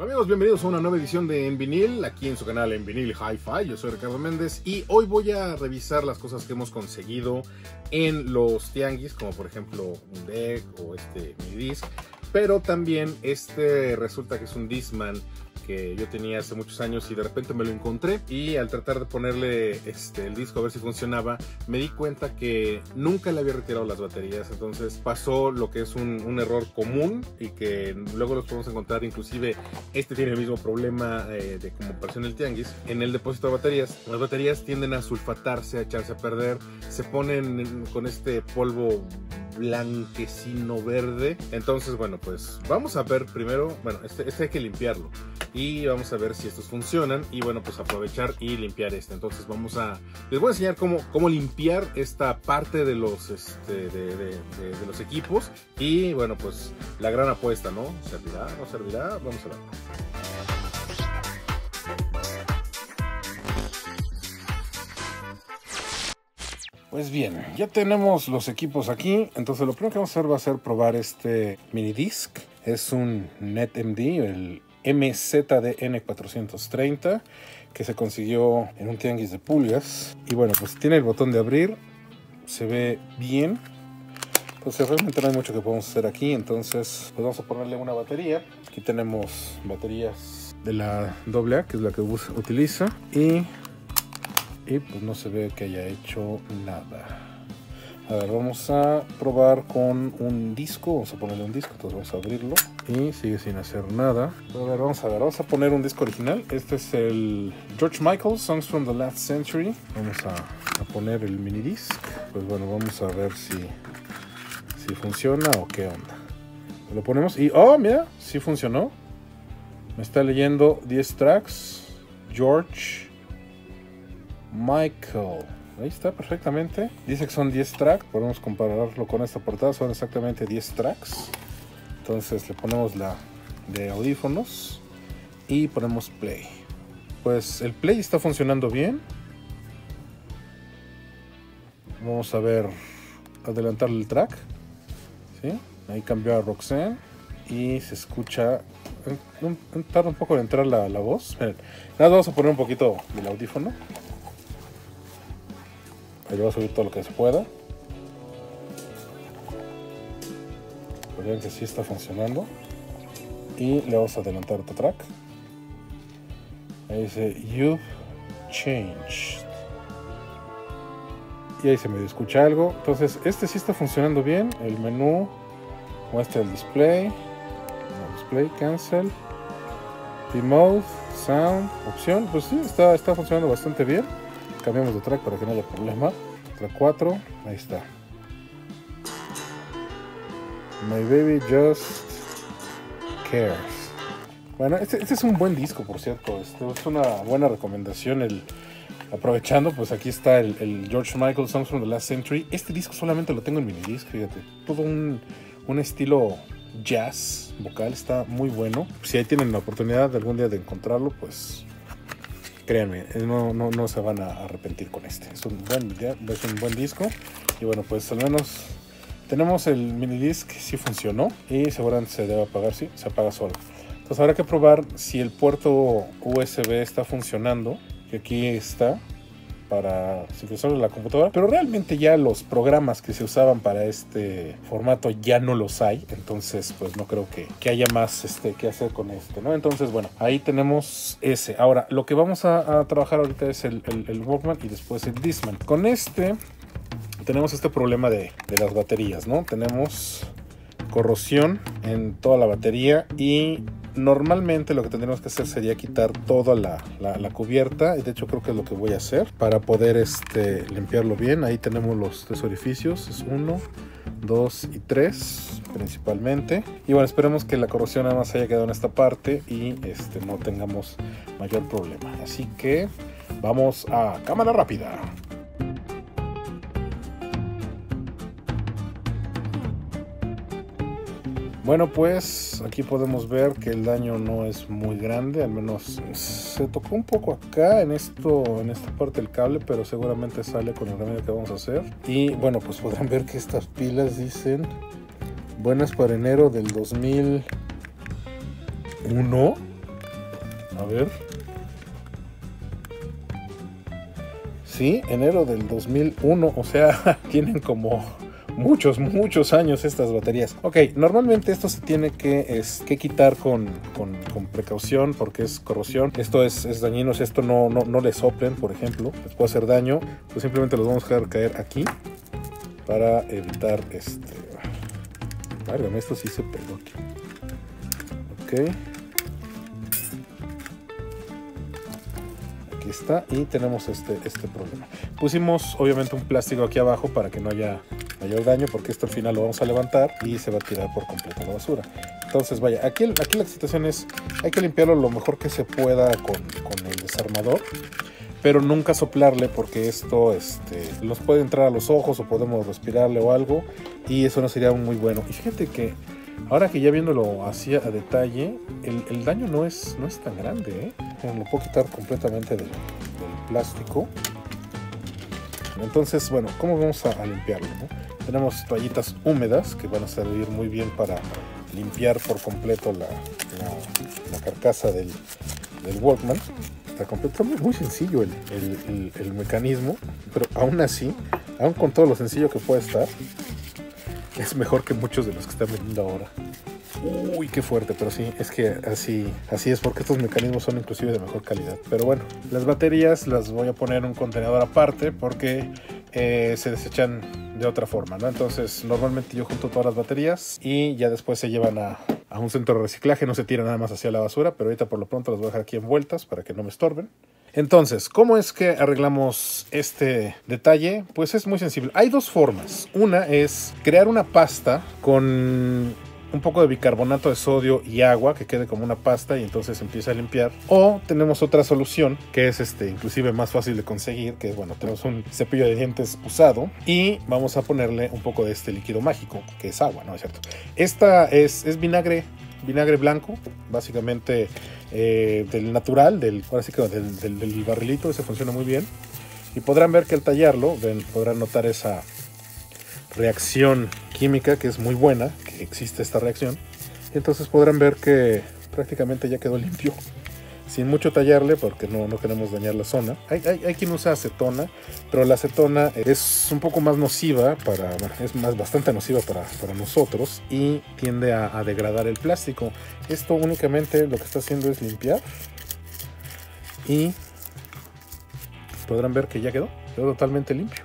Amigos, bienvenidos a una nueva edición de En Vinil, aquí en su canal En Vinil Hi-Fi. Yo soy Ricardo Méndez y hoy voy a revisar las cosas que hemos conseguido en los tianguis, como por ejemplo un deck o este mini disc, pero también resulta que es un Discman que yo tenía hace muchos años y de repente me lo encontré, y al tratar de ponerle el disco a ver si funcionaba, me di cuenta que nunca le había retirado las baterías. Entonces pasó lo que es un error común y que luego los podemos encontrar. Inclusive tiene el mismo problema de como apareció en el tianguis, en el depósito de baterías. Las baterías tienden a sulfatarse, a echarse a perder, se ponen con este polvo blanquecino verde. Entonces bueno, pues vamos a ver primero, bueno, hay que limpiarlo y vamos a ver si estos funcionan, y bueno, pues aprovechar y limpiar entonces les voy a enseñar cómo limpiar esta parte de los de los equipos. Y bueno, pues la gran apuesta, ¿no? ¿Servirá? ¿No servirá? Vamos a ver. Pues bien, ya tenemos los equipos aquí. Entonces lo primero que vamos a hacer va a ser probar este mini disc. Es un NetMD, el MZDN430, que se consiguió en un tianguis de pulgas. Y bueno, pues tiene el botón de abrir, se ve bien. Entonces realmente no hay mucho que podemos hacer aquí. Entonces pues vamos a ponerle una batería. Aquí tenemos baterías de la AA, que es la que utiliza, y pues no se ve que haya hecho nada. A ver, vamos a probar con un disco. Vamos a ponerle un disco, entonces vamos a abrirlo y sigue sin hacer nada. A ver, vamos a poner un disco original. Este es el George Michael, Songs from the Last Century. Vamos a poner el mini disc. Pues bueno, vamos a ver si funciona o qué onda. Lo ponemos y ¡oh, mira! Sí funcionó. Me está leyendo 10 tracks, George Michael. Ahí está perfectamente. Dice que son 10 tracks. Podemos compararlo con esta portada. Son exactamente 10 tracks. Entonces le ponemos la de audífonos y ponemos play. Pues el play está funcionando bien. Vamos a ver, adelantarle el track. ¿Sí? Ahí cambió a Roxanne y se escucha. Tarda un poco en entrar la voz. Miren, nada, vamos a poner un poquito del audífono. Ahí le voy a subir todo lo que se pueda. Vean que sí está funcionando. Y le vamos a adelantar otro track. Ahí dice You've Changed. Y ahí se me escucha algo. Entonces sí está funcionando bien. El menú muestra el display. Display, cancel, P-Mode, Sound, opción. Pues sí, está funcionando bastante bien. Cambiamos de track para que no haya problema. Track 4, ahí está. My Baby Just Cares. Bueno, este es un buen disco, por cierto. Es una buena recomendación. Aprovechando, pues aquí está el George Michael Songs from the Last Century. Este disco solamente lo tengo en mini disc, fíjate. Todo un estilo jazz vocal, está muy bueno. Si ahí tienen la oportunidad de algún día de encontrarlo, pues créanme, no se van a arrepentir con este. Es un buen disco. Y bueno, pues al menos tenemos el mini disc, sí funcionó. Y seguramente se debe apagar, sí, se apaga solo. Entonces habrá que probar si el puerto USB está funcionando, que aquí está, para sincronizarlo en la computadora. Pero realmente ya los programas que se usaban para este formato ya no los hay. Entonces pues no creo que haya más que hacer con ¿no? Entonces bueno, ahí tenemos ese. Ahora lo que vamos a trabajar ahorita es el Walkman y después el Discman. Con tenemos este problema de las baterías, ¿no? Tenemos corrosión en toda la batería y normalmente lo que tendríamos que hacer sería quitar toda la cubierta, y de hecho creo que es lo que voy a hacer para poder limpiarlo bien. Ahí tenemos los 3 orificios, es 1, 2 y 3 principalmente, y bueno, esperemos que la corrosión nada más haya quedado en esta parte y no tengamos mayor problema. Así que vamos a cámara rápida. Bueno, pues aquí podemos ver que el daño no es muy grande, al menos se tocó un poco acá en esta parte del cable, pero seguramente sale con el remedio que vamos a hacer. Y bueno, pues podrán ver que estas pilas dicen buenas para enero del 2001. A ver. Sí, enero del 2001, o sea, tienen como muchos años estas baterías. Ok, normalmente esto se tiene que quitar con precaución porque es corrosión. Esto es dañino, esto no le soplen, por ejemplo, les puede hacer daño. Pues simplemente los vamos a dejar caer aquí para evitar Válgame, esto sí se pegó aquí. Ok. Aquí está, y tenemos este problema. Pusimos obviamente un plástico aquí abajo para que no haya mayor daño, porque esto al final lo vamos a levantar y se va a tirar por completo a la basura. Entonces vaya, aquí la situación es, hay que limpiarlo lo mejor que se pueda con el desarmador, pero nunca soplarle, porque esto nos puede entrar a los ojos o podemos respirarle o algo, y eso no sería muy bueno. Y fíjate que ahora que ya viéndolo así a detalle, el daño no es tan grande, ¿eh? Lo puedo quitar completamente del plástico. Entonces, bueno, ¿cómo vamos a limpiarlo, no? Tenemos toallitas húmedas que van a servir muy bien para limpiar por completo la carcasa del Walkman. Está completo, muy sencillo el mecanismo, pero aún así, aún con todo lo sencillo que puede estar, es mejor que muchos de los que están vendiendo ahora. Uy, qué fuerte, pero sí, es que así es, porque estos mecanismos son inclusive de mejor calidad. Pero bueno, las baterías las voy a poner en un contenedor aparte porque se desechan de otra forma, ¿no? Entonces normalmente yo junto todas las baterías y ya después se llevan a un centro de reciclaje, no se tiran nada más hacia la basura, pero ahorita por lo pronto las voy a dejar aquí envueltas para que no me estorben. Entonces, ¿cómo es que arreglamos este detalle? Pues es muy sencillo. Hay dos formas. Una es crear una pasta con un poco de bicarbonato de sodio y agua que quede como una pasta y entonces empieza a limpiar. O tenemos otra solución que es inclusive más fácil de conseguir, que es, bueno, tenemos un cepillo de dientes usado y vamos a ponerle un poco de este líquido mágico, que es agua, ¿no es cierto? Esta es vinagre blanco, básicamente del natural, ahora sí que del barrilito. Ese funciona muy bien. Y podrán ver que al tallarlo, podrán notar esa reacción química que es muy buena, que existe esta reacción. Y entonces podrán ver que prácticamente ya quedó limpio, sin mucho tallarle, porque no queremos dañar la zona. Hay quien usa acetona, pero la acetona es un poco más nociva bastante nociva para nosotros, y tiende a degradar el plástico. Esto únicamente lo que está haciendo es limpiar, y podrán ver que ya quedó totalmente limpio.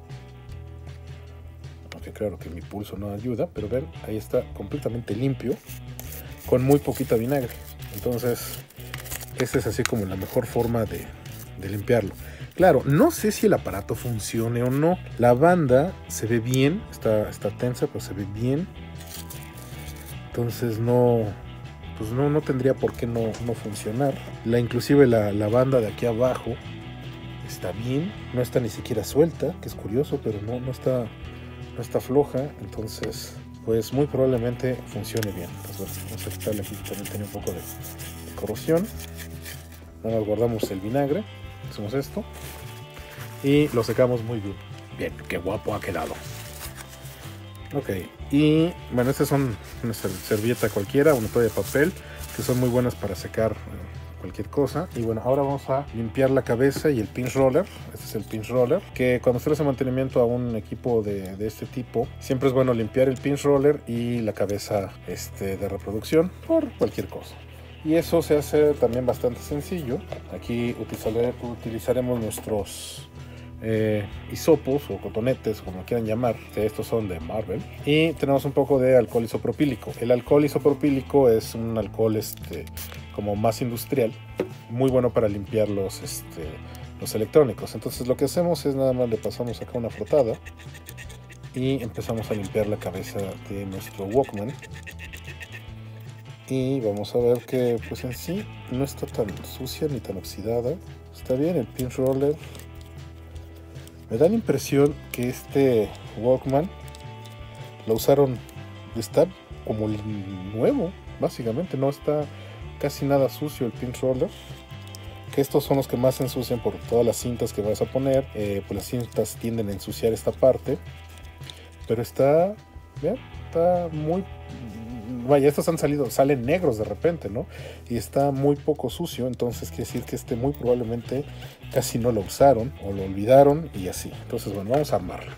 Aunque claro que mi pulso no ayuda, pero ven, ahí está completamente limpio, con muy poquita vinagre. Entonces esta es así como la mejor forma de limpiarlo. Claro, no sé si el aparato funcione o no. La banda se ve bien, está tensa, pero se ve bien. Entonces no tendría por qué no funcionar. Inclusive la banda de aquí abajo está bien, no está ni siquiera suelta, que es curioso, pero no está floja. Entonces, pues muy probablemente funcione bien. Entonces, bueno, vamos a quitarle aquí, también tiene un poco de corrosión. Nada más guardamos el vinagre, hacemos esto y lo secamos muy bien. Bien, qué guapo ha quedado. Ok, y bueno, estas son una servilleta cualquiera, una toalla de papel, que son muy buenas para secar cualquier cosa. Y bueno, ahora vamos a limpiar la cabeza y el pinch roller. Este es el pinch roller, que cuando usted hace mantenimiento a un equipo de este tipo, siempre es bueno limpiar el pinch roller y la cabeza de reproducción por cualquier cosa. Y eso se hace también bastante sencillo. Aquí utilizaremos nuestros hisopos o cotonetes, como quieran llamar. Estos son de Marvel. Y tenemos un poco de alcohol isopropílico. El alcohol isopropílico es un alcohol como más industrial, muy bueno para limpiar los electrónicos. Entonces lo que hacemos es nada más le pasamos acá una frotada y empezamos a limpiar la cabeza de nuestro Walkman. Y vamos a ver que pues en sí no está tan sucia ni tan oxidada. Está bien el pinch roller. Me da la impresión que este Walkman lo usaron, está como nuevo, básicamente. No está casi nada sucio el pinch roller. Que estos son los que más se ensucian por todas las cintas que vas a poner. Pues las cintas tienden a ensuciar esta parte. Pero está, ¿vean? Está muy vaya, estos salen negros de repente, ¿no? Y está muy poco sucio, entonces quiere decir que este muy probablemente casi no lo usaron o lo olvidaron y así. Entonces, bueno, vamos a armarlo.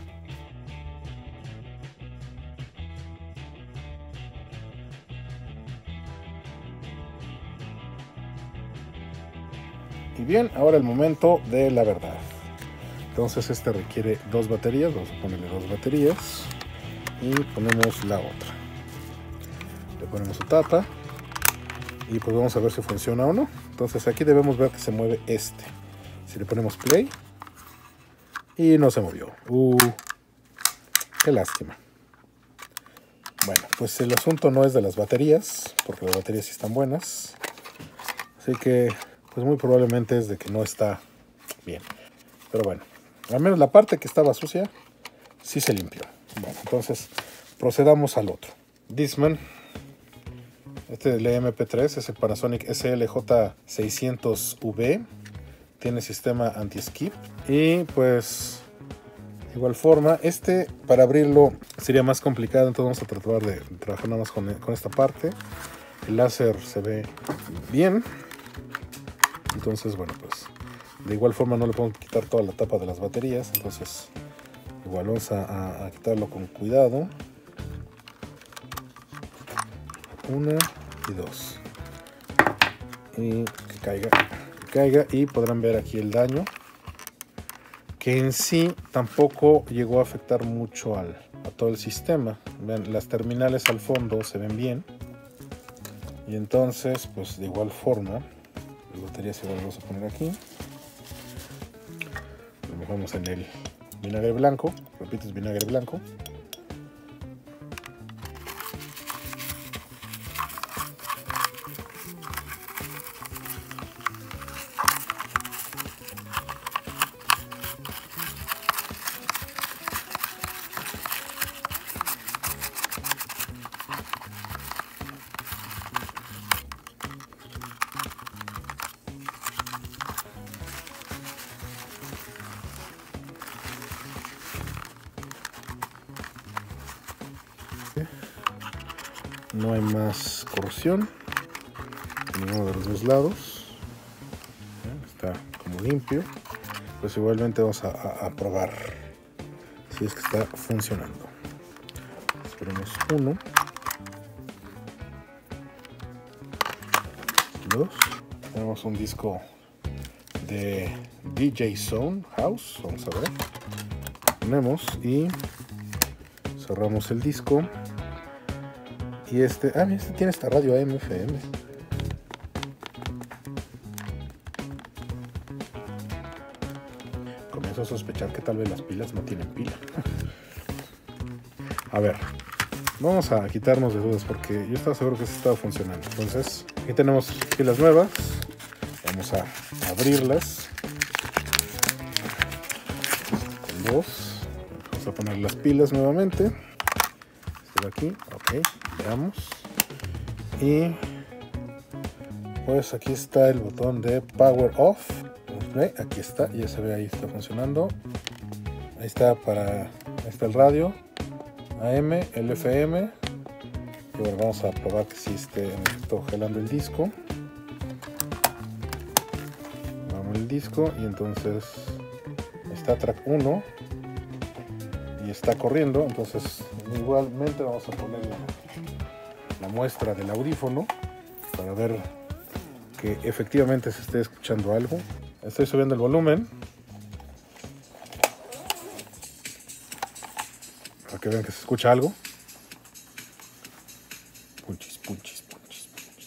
Y bien, ahora el momento de la verdad. Entonces este requiere 2 baterías, vamos a ponerle 2 baterías y ponemos la otra. Le ponemos su tapa y pues vamos a ver si funciona o no. Entonces aquí debemos ver que se mueve este. Si le ponemos play y no se movió. Qué lástima. Bueno, pues el asunto no es de las baterías, porque las baterías sí están buenas. Así que pues muy probablemente es de que no está bien. Pero bueno, al menos la parte que estaba sucia sí se limpió. Bueno, entonces procedamos al otro. Discman. Este del EMP3 es el Panasonic SLJ600V. Tiene sistema anti-skip. Y pues de igual forma, para abrirlo sería más complicado. Entonces vamos a tratar de trabajar nada más con esta parte. El láser se ve bien. Entonces, bueno, pues de igual forma no le puedo quitar toda la tapa de las baterías. Entonces, igual vamos a quitarlo con cuidado. 1 y 2. Y que caiga. Y podrán ver aquí el daño. Que en sí tampoco llegó a afectar mucho a todo el sistema. Vean, las terminales al fondo se ven bien. Y entonces, pues de igual forma, las baterías igual las vamos a poner aquí. Lo mojamos en el vinagre blanco. Repito, es vinagre blanco. No hay más corrosión en ninguno de los dos lados. Está como limpio. Pues igualmente vamos a probar si es que está funcionando. Esperemos 1, 2. Tenemos un disco de DJ Zone House. Vamos a ver. Ponemos y cerramos el disco. Y este tiene esta radio AM/FM. Comienzo a sospechar que tal vez las pilas no tienen pila. A ver, vamos a quitarnos de dudas porque yo estaba seguro que esto estaba funcionando. Entonces, aquí tenemos pilas nuevas. Vamos a abrirlas. Con 2. Vamos a poner las pilas nuevamente. Aquí, ok, veamos. Y pues aquí está el botón de Power Off. Aquí está, ya se ve, ahí está funcionando. Ahí está ahí está el radio AM, el FM. Y bueno, vamos a probar que sí esté jalando el disco. Vamos el disco y entonces está track 1 y está corriendo. Entonces igualmente vamos a poner la muestra del audífono para ver que efectivamente se esté escuchando algo. Estoy subiendo el volumen para que vean que se escucha algo. Punchis, punchis, punchis, punchis.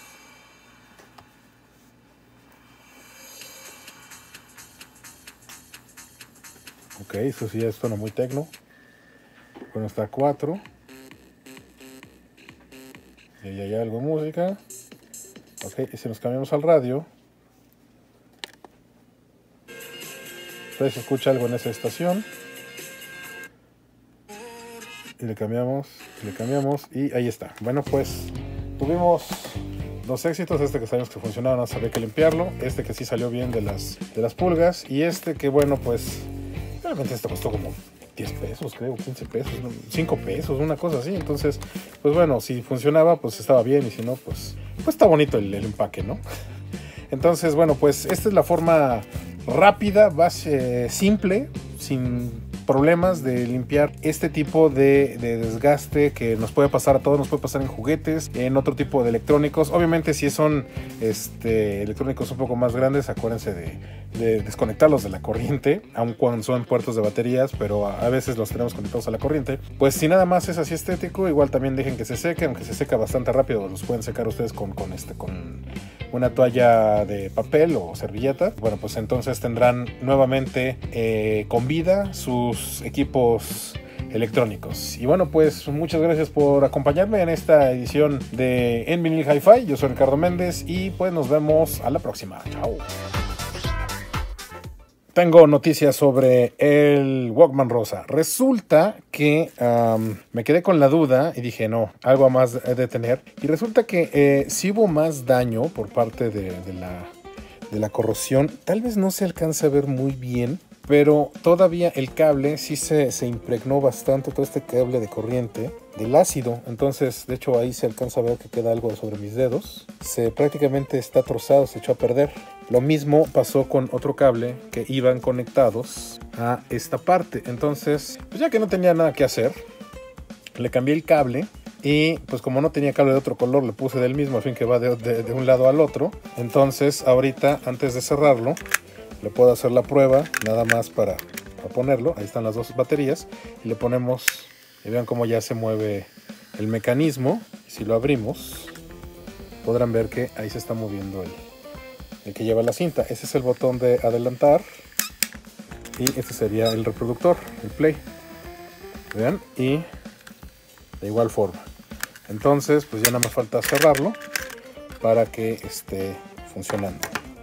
Ok, eso sí ya suena muy tecno. Bueno, está 4. Y ahí hay algo de música. Ok, y si nos cambiamos al radio, pues se escucha algo en esa estación. Y le cambiamos, y ahí está. Bueno, pues tuvimos 2 éxitos. Este que sabemos que funcionaba, no sabía que limpiarlo. Este que sí salió bien de las pulgas. Y este que, bueno, pues realmente este costó como 10 pesos, creo, 15 pesos, 5 pesos, una cosa así. Entonces, pues bueno, si funcionaba, pues estaba bien, y si no, pues está bonito el empaque, ¿no? Entonces, bueno, pues esta es la forma rápida, simple, sin problemas de limpiar este tipo de desgaste que nos puede pasar a todos, nos puede pasar en juguetes, en otro tipo de electrónicos. Obviamente si son electrónicos un poco más grandes, acuérdense de desconectarlos de la corriente, aun cuando son puertos de baterías, pero a veces los tenemos conectados a la corriente. Pues si nada más es así estético, igual también dejen que se seque, aunque se seca bastante rápido, los pueden secar ustedes con una toalla de papel o servilleta. Bueno, pues entonces tendrán nuevamente con vida sus equipos electrónicos. Y bueno, pues muchas gracias por acompañarme en esta edición de En Vinil Hi-Fi. Yo soy Ricardo Méndez y pues nos vemos a la próxima. Chao. Tengo noticias sobre el Walkman rosa. Resulta que me quedé con la duda y dije, no, algo más he de tener. Y resulta que sí hubo más daño por parte de la corrosión. Tal vez no se alcance a ver muy bien, pero todavía el cable sí se impregnó bastante, todo este cable de corriente, del ácido. Entonces, de hecho, ahí se alcanza a ver que queda algo sobre mis dedos. Prácticamente está trozado, se echó a perder. Lo mismo pasó con otro cable que iban conectados a esta parte. Entonces, pues ya que no tenía nada que hacer, le cambié el cable. Y pues como no tenía cable de otro color, le puse del mismo, a fin que va de un lado al otro. Entonces ahorita, antes de cerrarlo, le puedo hacer la prueba, nada más para ponerlo. Ahí están las dos baterías. Y le ponemos, y vean cómo ya se mueve el mecanismo. Si lo abrimos, podrán ver que ahí se está moviendo el que lleva la cinta. Ese es el botón de adelantar. Y este sería el reproductor, el play. Vean, y de igual forma. Entonces, pues ya nada más falta cerrarlo para que esté funcionando.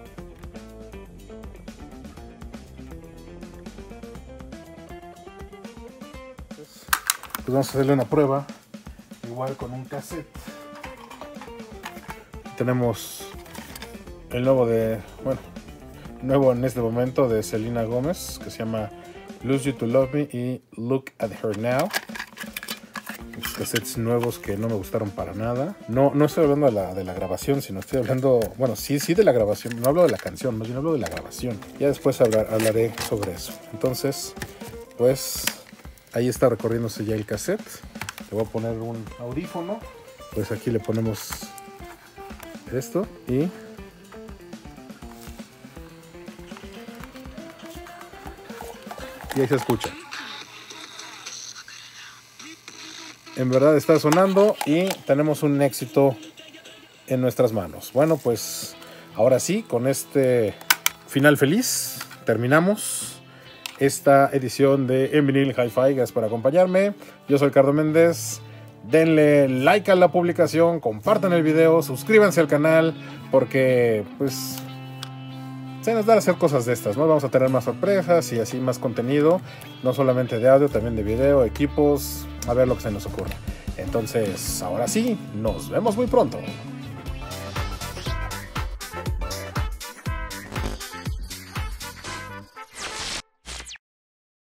Pues vamos a hacerle una prueba, igual con un cassette. Tenemos el nuevo en este momento de Selena Gómez, que se llama Lose You to Love Me y Look at Her Now. Cassettes nuevos que no me gustaron para nada. No estoy hablando de la grabación, sino estoy hablando, bueno, sí de la grabación. No hablo de la canción, más bien hablo de la grabación. Ya después hablaré sobre eso. Entonces, pues ahí está recorriéndose ya el cassette. Le voy a poner un audífono. Pues aquí le ponemos esto y ahí se escucha. En verdad está sonando y tenemos un éxito en nuestras manos. Bueno, pues ahora sí, con este final feliz, terminamos esta edición de En Vinil Hi-Fi. Gracias por acompañarme. Yo soy Ricardo Méndez. Denle like a la publicación, compartan el video, suscríbanse al canal, porque pues se nos da a hacer cosas de estas, ¿no? Vamos a tener más sorpresas y así más contenido, no solamente de audio, también de video, equipos, a ver lo que se nos ocurra. Entonces, ahora sí, nos vemos muy pronto.